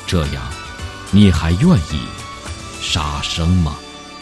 这样，你还愿意杀生吗？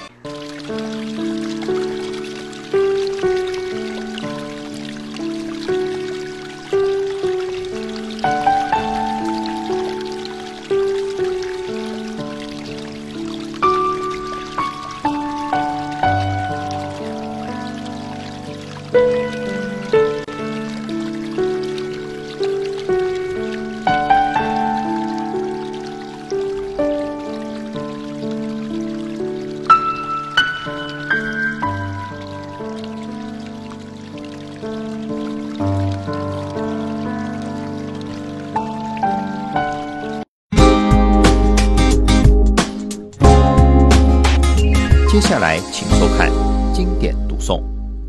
接下来，请收看经典读诵。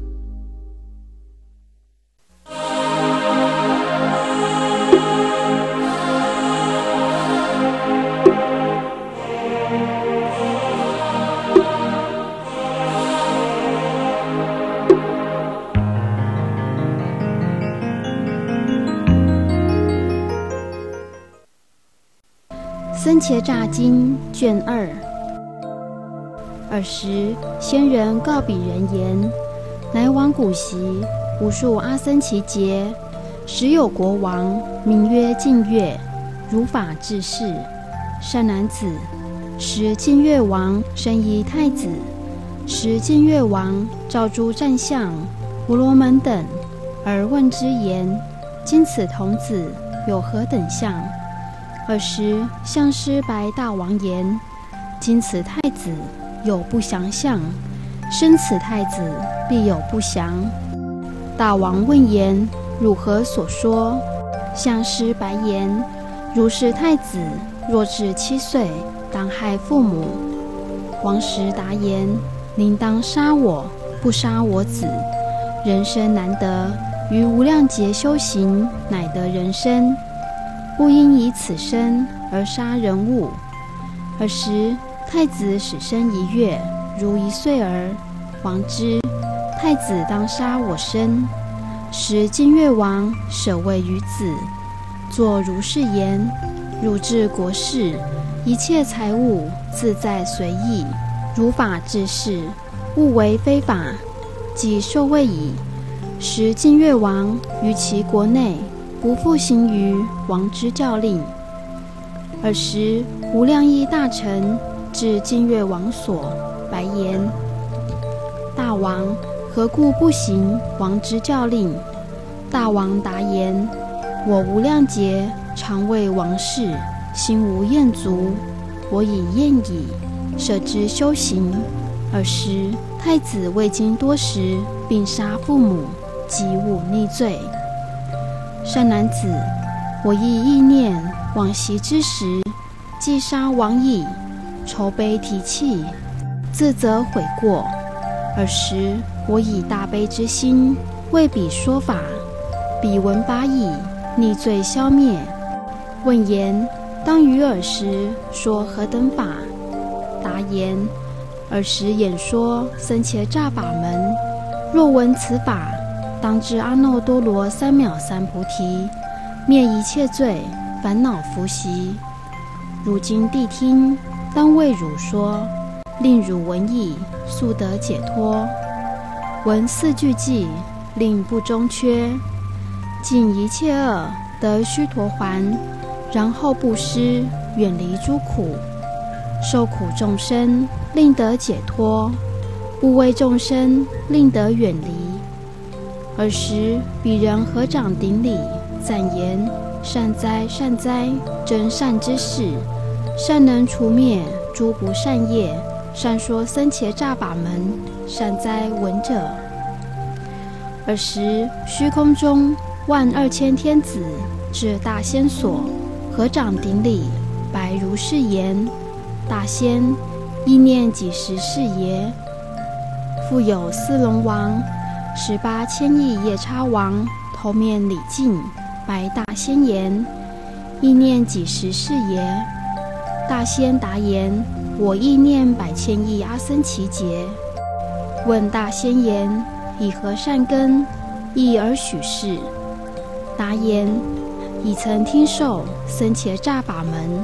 僧伽诈经卷2。尔时，仙人告彼人言：乃往古习，无数阿僧祇劫，时有国王，名曰净月，如法治世。善男子，时净月王生一太子，时净月王召诸战象、婆罗门等，而问之言：今此童子有何等相？尔时，相师白大王言：今此太子有不祥相，生此太子必有不祥。大王问言：汝何所说？相师白言：如是太子若至7岁，当害父母。王时答言：宁当杀我，不杀我子。人生难得，于无量劫修行，乃得人生，不应以此生而杀人物。尔时太子始生1月，如1岁儿。王之，太子当杀我身。时净月王舍位于子，作如是言：汝治国事，一切财物自在随意，如法治世，勿为非法。即受位矣。时净月王于其国内，不复行于王之教令。尔时无量义大臣至净月王所，白言：大王何故不行王之教令？大王答言：我无量劫常为王事，心无厌足，我已厌矣，舍之修行。尔时太子未经多时，并杀父母，即吾逆罪。善男子，我亦意念往昔之时，既杀王矣，愁悲啼泣，自责悔过。尔时我以大悲之心为彼说法，彼闻法已，逆罪消灭。问言：当于尔时说何等法？答言：尔时演说僧伽诈法门。若闻此法，当知阿耨多罗三藐三菩提，灭一切罪，烦恼伏习。如今谛听，当为汝说，令汝闻已，速得解脱。闻4句偈，令不中缺。尽一切恶，得须陀洹，然后布施，远离诸苦。受苦众生，令得解脱；不为众生，令得远离。尔时彼人合掌顶礼，赞言：善哉善哉，真善之事，善能除灭诸不善业，善说僧伽诈法门，善哉闻者。尔时虚空中12000天子至大仙所，合掌顶礼，白如是言：大仙，意念几时是耶？复有4龙王、18千亿夜叉王头面礼敬，白大仙言：意念几时是耶？大仙答言：我意念100千亿阿僧祇劫。问大仙言：以何善根，意而许是？答言：已曾听受僧伽诈法门，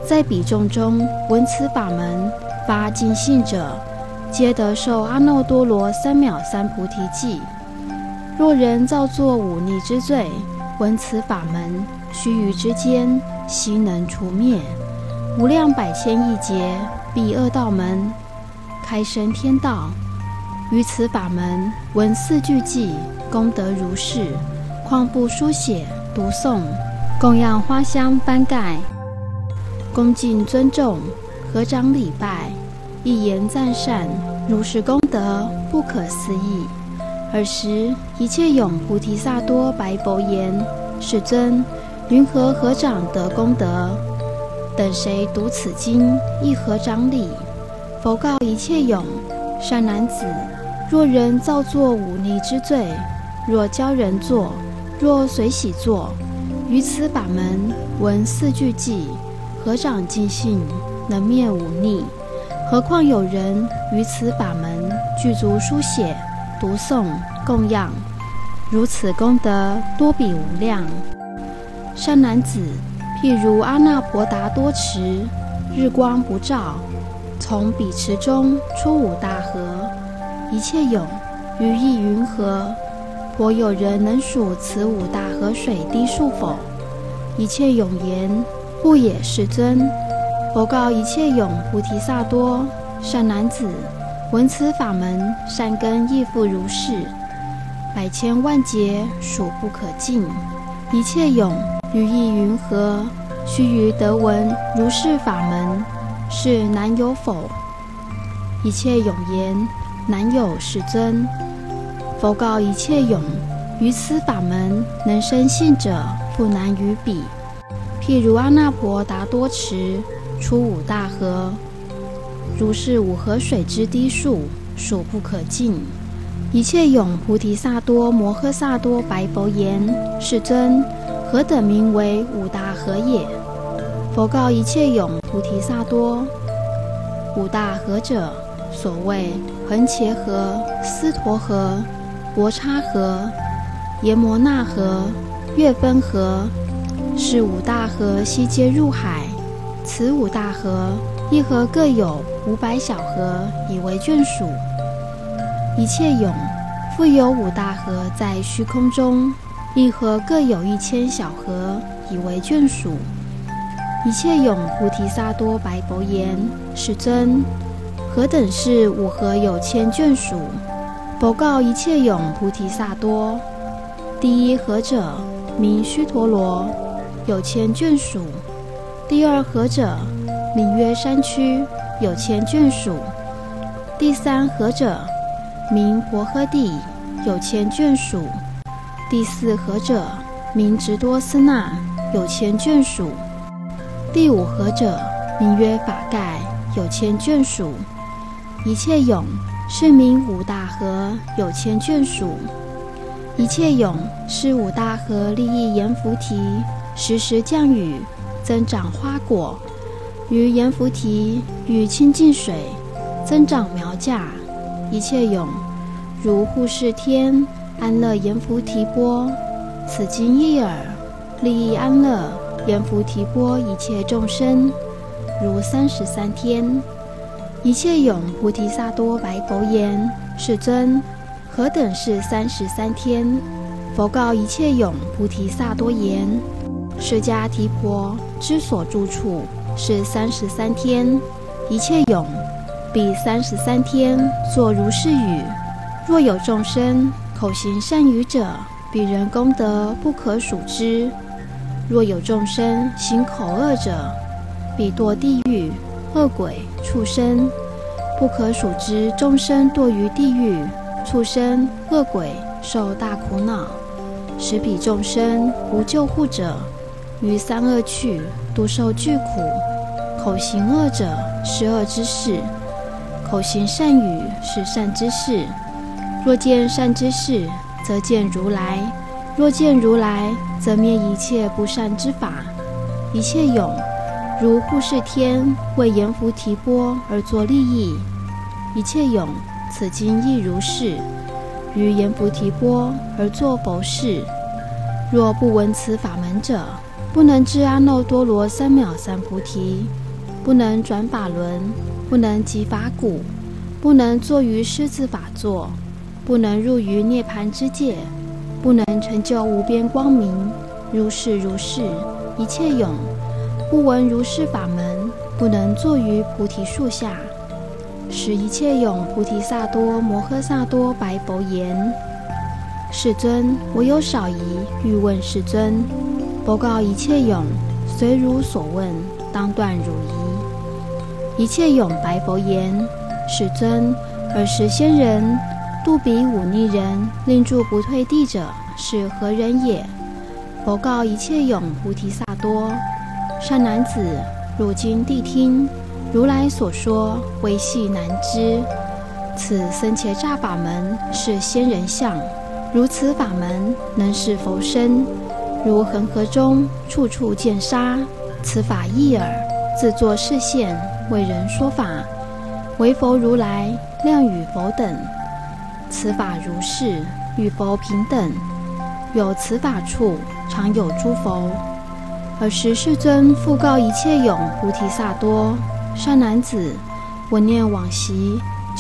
在比众中闻此法门发尽信者，皆得受阿耨多罗三藐三菩提记。若人造作忤逆之罪，闻此法门，须臾之间，悉能除灭。无量百千亿劫，彼恶道门，开生天道。于此法门，闻四句偈，功德如是，况不书写读诵，供养花香幡盖，恭敬尊重，合掌礼拜，一言赞善，如是功德不可思议。尔时一切勇菩提萨埵白佛言：世尊，云何合掌得功德？等谁读此经，亦合掌礼。佛告一切勇：善男子，若人造作忤逆之罪，若教人做，若随喜做，于此法门闻四句偈，合掌尽信，能灭忤逆。何况有人于此法门具足书写、读诵、供养，如此功德多比无量。善男子，譬如阿那婆达多池，日光不照，从彼池中出五大河，一切涌，于意云何？颇有人能数此五大河水滴数否？一切涌言：不也，世尊。佛告一切涌菩提萨埵：善男子，闻此法门，善根亦复如是，百千万劫数不可尽。一切涌，于意云何？须臾得闻如是法门，是难有否？一切涌言：难有，世尊。佛告一切涌：于此法门能生信者，复难于彼。譬如阿那婆达多池，出五大河，如是五河水之滴数，数不可尽。一切涌菩提萨埵摩诃萨埵白佛言：世尊，何等名为五大河也？佛告一切涌菩提萨埵：五大河者，所谓恒伽河、斯陀河、博叉河、耶摩那河、月分河，是五大河悉皆入海。此五大河，一河各有500小河，以为眷属。一切涌，复有五大河在虚空中，一河各有1000小河，以为眷属。一切涌菩提萨埵白佛言：世尊，何等是五河有千眷属？佛告一切涌菩提萨埵：第一河者，名须陀罗，有千眷属。第二河者，名曰山区，有千眷属。第三河者，名婆诃地，有千眷属。第四河者，名直多斯那，有千眷属。第五河者，名曰法盖，有千眷属。一切涌，是名五大河，有千眷属。一切涌，是五大河利益阎浮提，时时降雨，增长花果。于阎浮提遇清净水，增长苗架。一切涌，如护世天安乐阎浮提波。此经一耳，利益安乐阎浮提波一切众生，如33天。一切涌菩提萨埵白佛言：世尊，何等是33天？佛告一切涌菩提萨埵言：释迦提婆之所住处是33天。一切涌，彼33天作如是语：若有众生口行善语者，彼人功德不可数之；若有众生行口恶者，彼堕地狱、恶鬼、畜生，不可数之。众生堕于地狱、畜生、恶鬼，受大苦恼，使彼众生无救护者，于三恶趣，独受巨苦。口行恶者是恶之事，口行善语是善之事。若见善之事，则见如来；若见如来，则灭一切不善之法。一切涌，如护世天为阎浮提波而作利益。一切涌，此经亦如是，于阎浮提波而作佛事。若不闻此法门者， 不能至阿耨多罗三藐三菩提，不能转法轮，不能击法鼓，不能坐于狮子法座，不能入于涅槃之界，不能成就无边光明。如是如是，一切有。不闻如是法门，不能坐于菩提树下。使一切有菩提萨埵摩诃萨多白佛言：世尊，我有少疑，欲问世尊。佛告一切有：随如所问，当断汝疑。一切有白佛言：世尊，尔时仙人度彼忤逆人，令住不退地者，是何人也？佛告一切有菩提萨埵：善男子，汝今谛听，如来所说，微细难知。此僧伽诈法门，是仙人相。如此法门，能是佛身。如恒河中，处处见沙。此法一耳，自作示现，为人说法。唯佛如来，量与佛等。此法如是，与佛平等。有此法处，常有诸佛。尔时世尊复告一切有菩提萨埵：善男子，我念往昔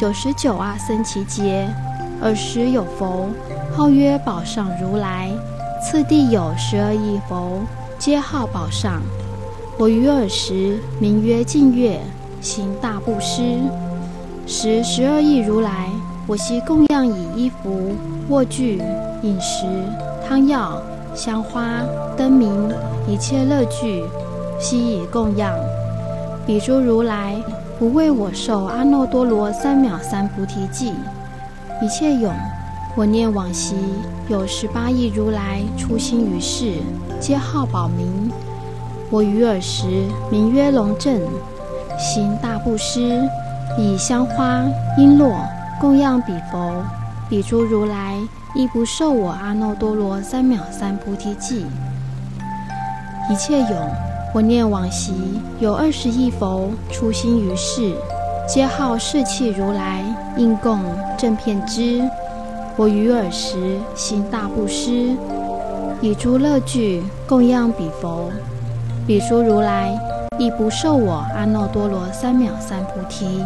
99阿僧祇劫，尔时有佛，号曰宝上如来。次第有12亿佛，皆号宝上。我于尔时名曰净月，行大布施。时12亿如来，我悉供养以衣服、卧具、饮食、汤药、香花、灯明、一切乐具，悉以供养。彼诸如来不为我受阿耨多罗三藐三菩提记。一切有，我念往昔有18亿如来出心于世，皆号宝明。我于尔时名曰龙正，行大布施，以香花、璎珞供养彼佛。彼诸如来亦不受我阿耨多罗三藐三菩提记。一切有，我念往昔有20亿佛出心于世，皆号世气如来，应供正遍知。我于尔时行大布施，以诸乐具供养彼佛。彼诸如来亦不受我阿耨多罗三藐三菩提。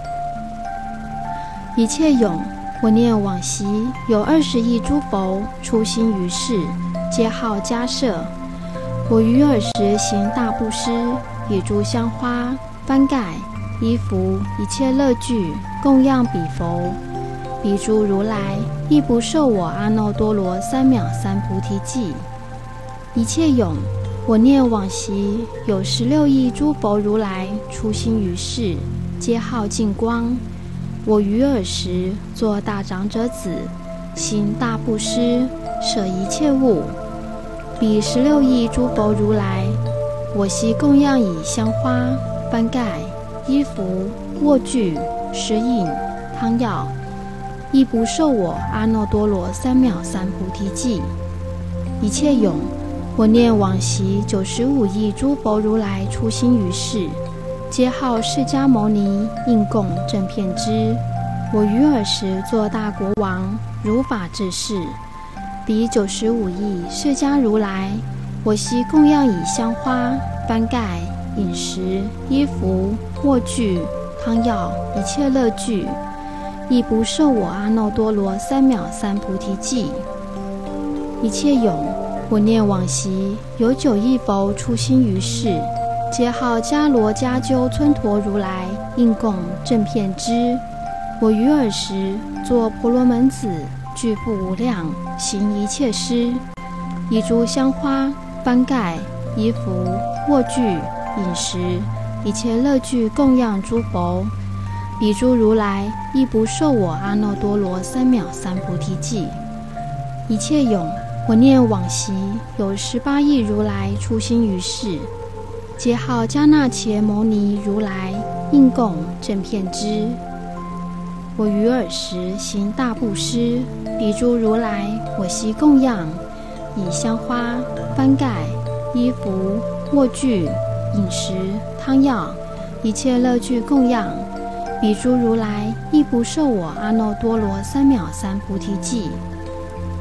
一切有，我念往昔有20亿诸佛出心于世，皆号迦摄。我于尔时行大布施，以诸香花、幡盖、衣服、一切乐具供养彼佛。彼诸如来亦不受我阿耨多罗三藐三菩提记。一切有，我念往昔有16亿诸佛如来出心于世，皆号净光。我于尔时作大长者子，行大布施，舍一切物。彼16亿诸佛如来，我悉供养以香花、幡盖、衣服、卧具、食饮、汤药，亦不受我阿耨多罗三藐三菩提记。一切有，我念往昔95亿诸佛如来出心于世，皆号释迦牟尼，应供正遍知。我于尔时作大国王，如法治世。彼95亿释迦如来，我悉供养以香花、幡盖、饮食、衣服、卧具、汤药、一切乐具，亦不受我阿耨多罗三藐三菩提记。一切有，我念往昔有9亿佛出心于世，皆号迦罗迦鸠村陀如来，应供正遍知。我于尔时作婆罗门子，具富无量，行一切施，以诸香花、幡盖、衣服、卧具、饮食、一切乐具供养诸佛。彼诸如来亦不受我阿耨多罗三藐三菩提记。一切有，我念往昔有18亿如来出心于世，皆号迦那伽牟尼如来，应供正遍知。我于尔时行大布施，彼诸如来我悉供养，以香花、幡盖、衣服、卧具、饮食、汤药、一切乐具供养。彼诸如来亦不受我阿耨多罗三藐三菩提记。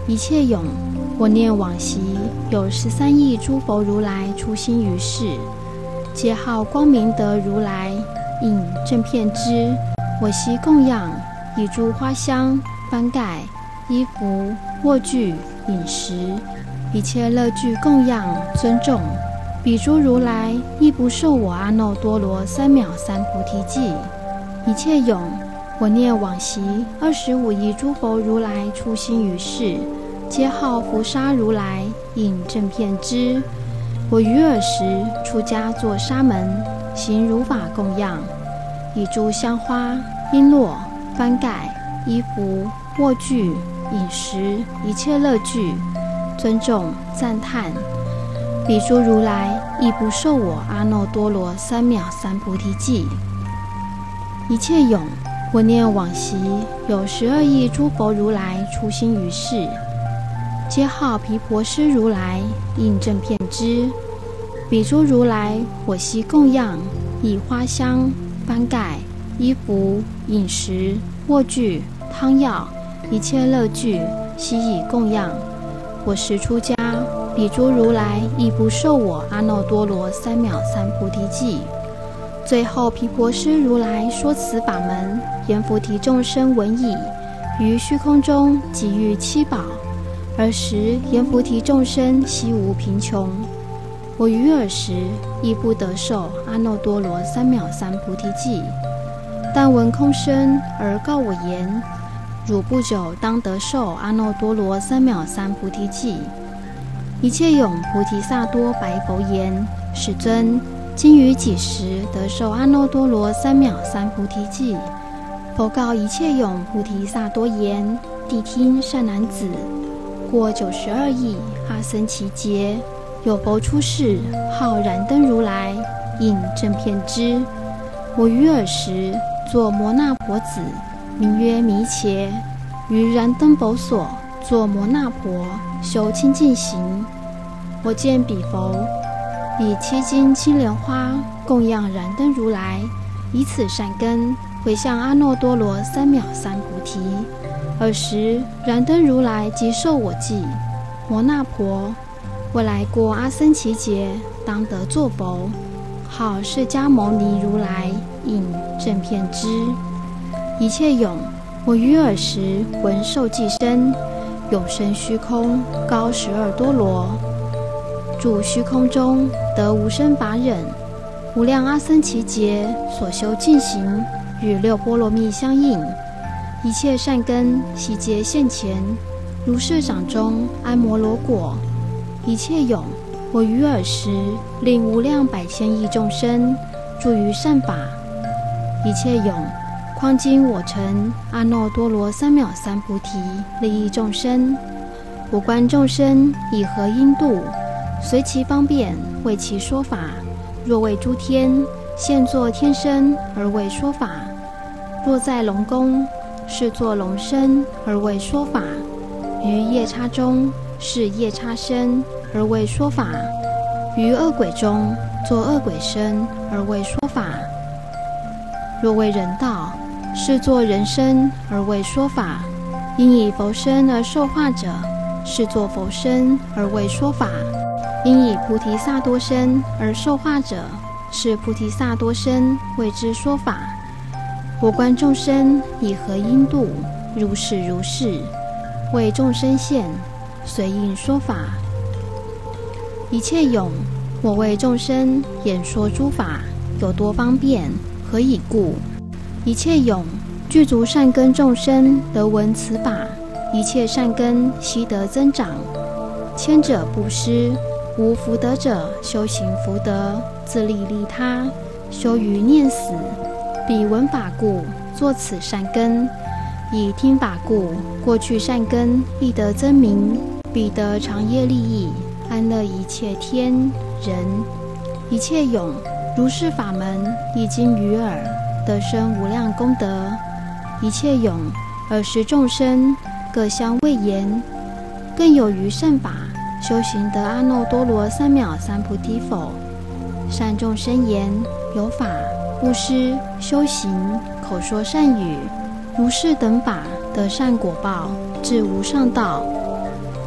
一切永，我念往昔有13亿诸佛如来出心于世，皆号光明德如来，应正遍知。我悉供养，以诸花香、幡盖、衣服、卧具、饮食，一切乐具供养尊重。彼诸如来亦不受我阿耨多罗三藐三菩提记。一切永，我念往昔25亿诸佛如来出心于世，皆号拂沙如来，应正遍知。我于尔时出家作沙门，行如法供养，以诸香花、璎珞、幡盖、衣服、卧具、饮食，一切乐具，尊重赞叹。彼诸如来亦不受我阿耨多罗三藐三菩提记。一切永，我念往昔有12亿诸佛如来出心于世，皆号毗婆尸如来，应正遍知。彼诸如来我悉供养，以花香、幡盖、衣服、饮食、卧具、汤药，一切乐具，悉以供养。我时出家，彼诸如来亦不受我阿耨多罗三藐三菩提记。最后毗婆尸如来说此法门，言菩提众生闻已，于虚空中给予七宝。尔时言菩提众生悉无贫穷。我于尔时亦不得受阿耨多罗三藐三菩提记，但闻空生而告我言：汝不久当得受阿耨多罗三藐三菩提记。一切永菩提萨埵白佛言：世尊，今于几时得受阿耨多罗三藐三菩提记？佛告一切永菩提萨埵言：谛听，善男子，过92亿阿僧祇劫，有佛出世，号燃灯如来，应正遍知。我于尔时作摩那婆子，名曰弥伽，于燃灯佛所作摩那婆，修清净行。我见彼佛以7金青莲花供养燃灯如来，以此善根回向阿耨多罗三藐三菩提。尔时燃灯如来即受我记：摩那婆，我来过阿僧祇劫，当得作佛，号释迦牟尼如来，应正遍知。一切永，我于尔时闻受记声，永生虚空，高12多罗，住虚空中，得无生法忍。无量阿僧祇劫所修净行，与6波罗蜜相应，一切善根悉皆现前，如是掌中安摩罗果。一切永，我于尔时令无量百千亿众生住于善法。一切永，况今我成阿耨多罗三藐三菩提，利益众生。我观众生以何因度，随其方便为其说法。若为诸天，现作天身而为说法；若在龙宫，是作龙身而为说法；于夜叉中，是夜叉身而为说法；于恶鬼中，作恶鬼身而为说法；若为人道，是作人身而为说法；因以佛身而受化者，是作佛身而为说法；因以菩提萨埵身而受化者，是菩提萨埵身为之说法。我观众生以何因度，如是如是，为众生现，随应说法。一切永，我为众生演说诸法，有多方便，何以故？一切永，具足善根众生得闻此法，一切善根悉得增长。谦者布施，无福德者修行福德，自利利他，修于念死。彼闻法故，作此善根；以听法故，过去善根亦得增明。彼得长业利益，安乐一切天人。一切永，如是法门已经于耳，得生无量功德。一切永，尔时众生各相谓言：更有余善法，修行得阿耨多罗三藐三菩提否？善众生言：有法。布施、修行、口说善语，如是等法得善果报，至无上道。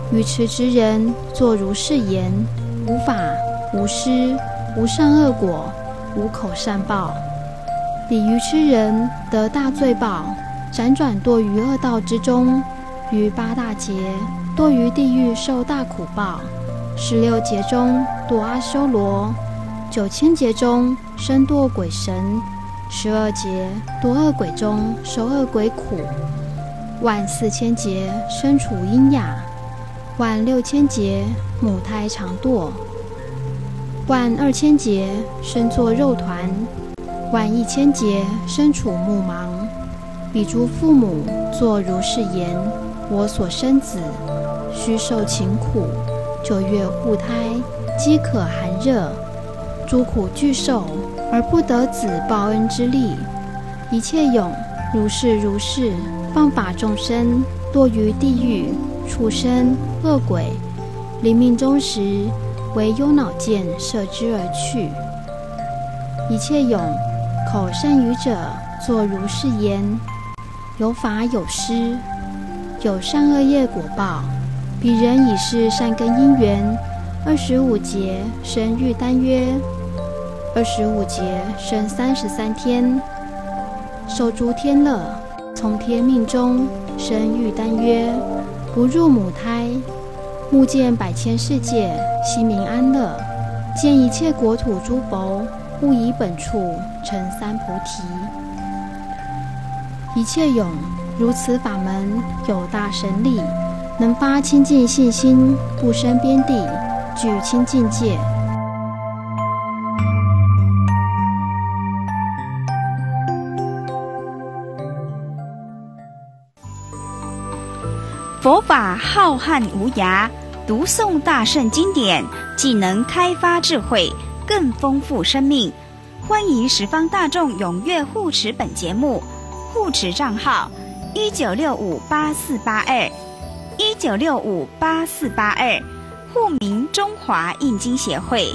愚痴之人作如是言：无法，无施，无善恶果，无口善报。彼愚痴人得大罪报，辗转堕于恶道之中，于8大劫堕于地狱受大苦报，16劫中堕阿修罗，9000劫中身堕鬼神，12劫堕恶鬼中受恶鬼苦，14000劫身处阴哑，16000劫母胎常堕，12000劫身作肉团，11000劫身处目盲。彼诸父母作如是言：我所生子，须受勤苦，9月护胎，饥渴寒热，诸苦俱受，而不得子报恩之力。一切永如是，放法众生堕于地狱、畜生、恶鬼，临命终时，为忧恼箭射之而去。一切永口善语者作如是言：有法有施，有善恶业果报。彼人已是善根因缘，25劫生欲单约，25劫生33天，受诸天乐，从天命中生欲单约，不入母胎，目见百千世界，心明安乐，见一切国土诸佛，勿以本处成三菩提。一切永如此法门有大神力，能发清净信心，不生边地，具清净戒。 佛法浩瀚无涯，读诵大圣经典，既能开发智慧，更丰富生命。欢迎十方大众踊跃护持本节目，护持账号19658482，19658482，户名中华印经协会。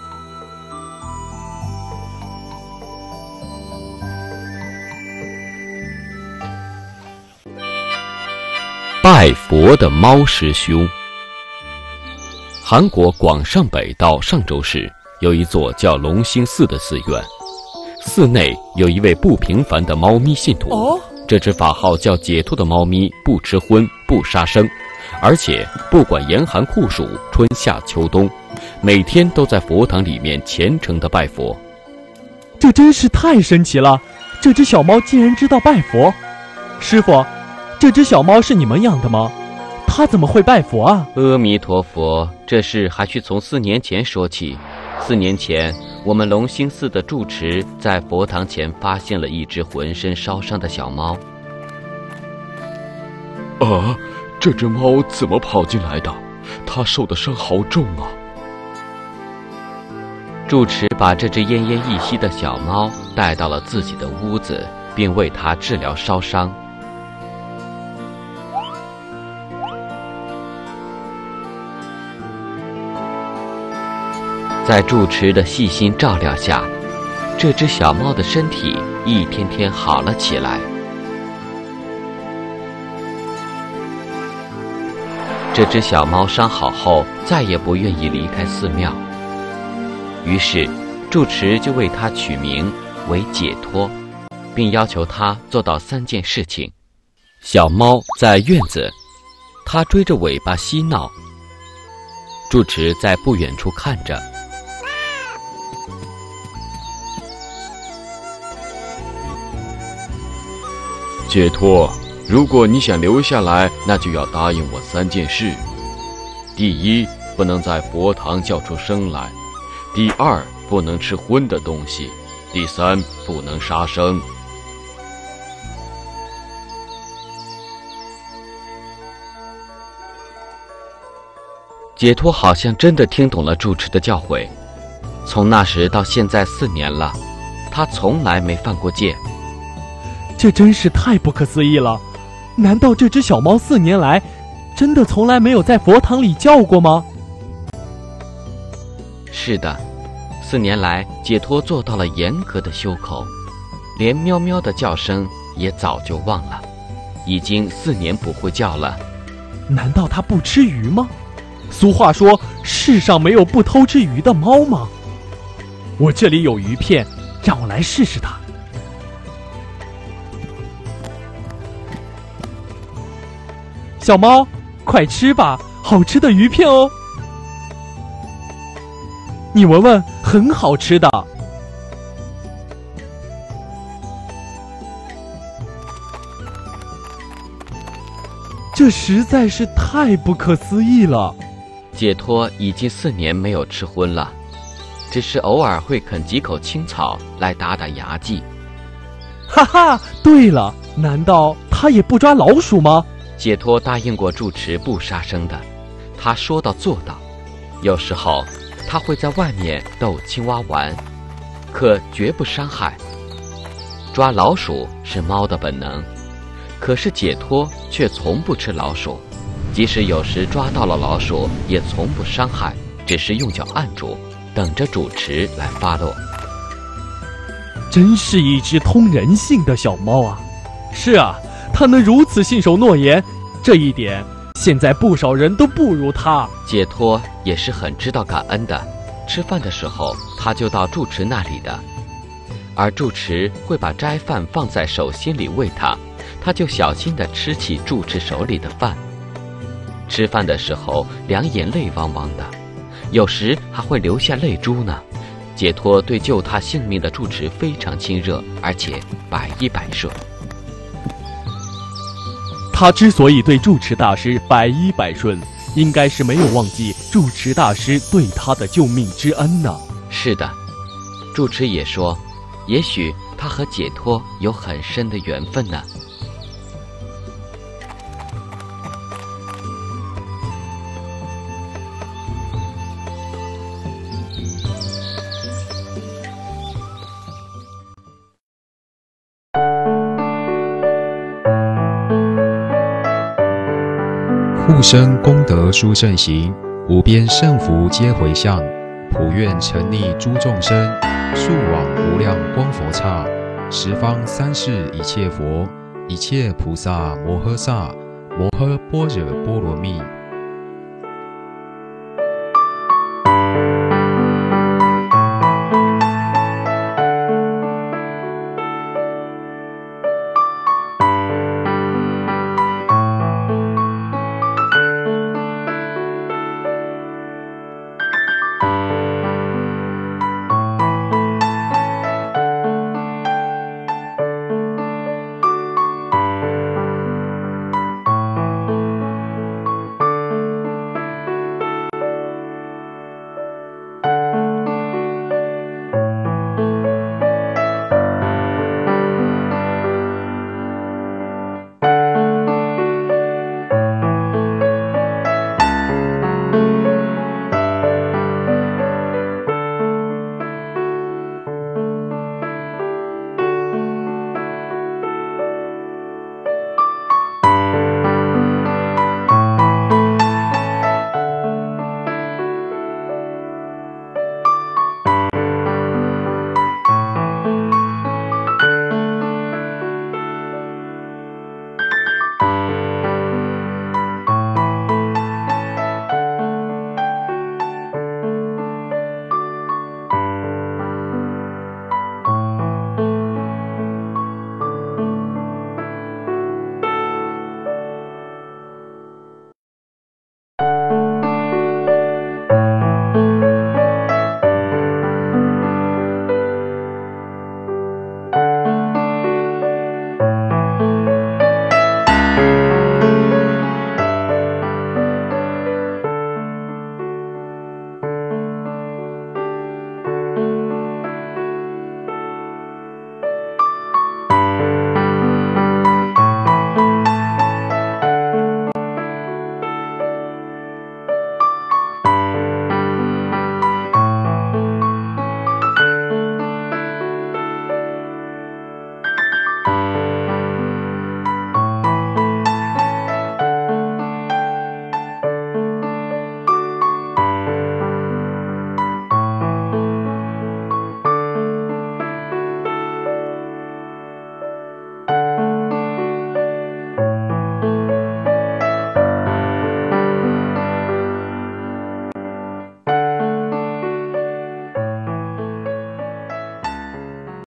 拜佛的猫师兄。韩国广上北道上州市有一座叫龙兴寺的寺院，寺内有一位不平凡的猫咪信徒。这只法号叫解脱的猫咪不吃荤，不杀生，而且不管严寒酷暑、春夏秋冬，每天都在佛堂里面虔诚地拜佛。 这真是太神奇了！这只小猫竟然知道拜佛。师父，这只小猫是你们养的吗？它怎么会拜佛啊？ 阿弥陀佛，这事还需从4年前说起。4年前，我们龙兴寺的住持在佛堂前发现了一只浑身烧伤的小猫。 啊，这只猫怎么跑进来的？它受的伤好重啊！ 住持把这只奄奄一息的小猫带到了自己的屋子，并为它治疗烧伤。在住持的细心照料下，这只小猫的身体一天天好了起来。这只小猫伤好后，再也不愿意离开寺庙，于是住持就为它取名为解脱，并要求它做到3件事情。 小猫在院子，它追着尾巴嬉闹，住持在不远处看着。 解脱，如果你想留下来，那就要答应我3件事。第一，不能在佛堂叫出声来；第二，不能吃荤的东西；第三，不能杀生。 解脱好像真的听懂了住持的教诲，从那时到现在4年了，他从来没犯过戒。 这真是太不可思议了！难道这只小猫4年来真的从来没有在佛堂里叫过吗？ 是的，4年来解脱做到了严格的修口，连喵喵的叫声也早就忘了，已经4年不会叫了。 难道它不吃鱼吗？俗话说，世上没有不偷吃鱼的猫吗？我这里有鱼片，让我来试试它。小猫，快吃吧，好吃的鱼片哦！你闻闻，很好吃的。这实在是太不可思议了。 解脱已经4年没有吃荤了，只是偶尔会啃几口青草来打打牙祭。 哈哈，对了，难道他也不抓老鼠吗？ 解脱答应过住持不杀生的，他说到做到。有时候他会在外面逗青蛙玩，可绝不伤害。抓老鼠是猫的本能，可是解脱却从不吃老鼠，即使有时抓到了老鼠，也从不伤害，只是用脚按住，等着主持来发落。 真是一只通人性的小猫啊！是啊，它能如此信守诺言，这一点现在不少人都不如它。 解脱也是很知道感恩的，吃饭的时候他就到住持那里的，而住持会把斋饭放在手心里喂他，他就小心地吃起住持手里的饭。吃饭的时候两眼泪汪汪的，有时还会流下泪珠呢。解脱对救他性命的住持非常亲热，而且百依百顺。 他之所以对住持大师百依百顺，应该是没有忘记住持大师对他的救命之恩呢。 是的，住持也说，也许他和解脱有很深的缘分呢。 护生功德殊胜行，无边胜福皆回向。普愿沉溺诸众生，速往无量光佛刹。十方三世一切佛，一切菩萨摩诃萨，摩诃般若波罗蜜。